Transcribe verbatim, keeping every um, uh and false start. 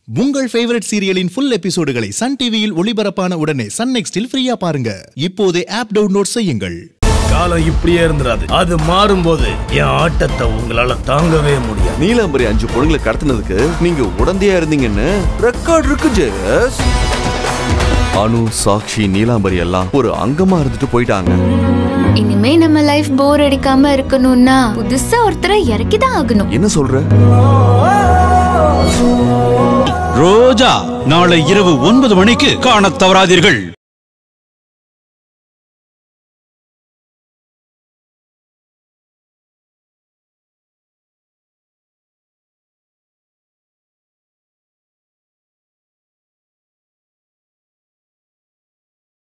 உங்கள் ஃபேவரட் சீரியலின் ஃபுல் எபிசோடுகளை சன் டிவியில் ஒளிபரப்பான உடனே சன் நெக்ஸ்டில் ஃப்ரீயா பாருங்க. இப்போதே ஆப் டவுன்லோட் செய்யுங்கள். காலம் இப்படியே இருந்துராது. அது மாறும்போது என் ஆட்டத்தை உங்களால தாங்கவே முடியாது. நீலாம்பரி அஞ்சு பொண்ணுங்களை கடத்தினதுக்கு நீங்க உடந்தையா இருந்தீங்கன்னு ரெக்கார்ட் இருக்கு ஜெயஸ். அனு, சாக்ஷி, நீலாம்பரி எல்லாம் ஒரு அங்கமா இருந்துட்டு போயிட்டாங்க. இனிமே நம்ம லைஃப் போர் அடிக்காம இருக்கணும்னா புதுசா ஒருத்தரை இறக்கிதான் ஆகணும். என்ன சொல்ற? ரோஜா நாளை இரவு ஒன்பது மணிக்கு காணத் தவறாதீர்கள்.